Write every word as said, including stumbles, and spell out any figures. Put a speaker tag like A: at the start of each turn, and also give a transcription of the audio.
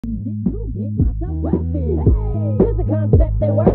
A: To get myself wealthy. Hey, here's the concept that works.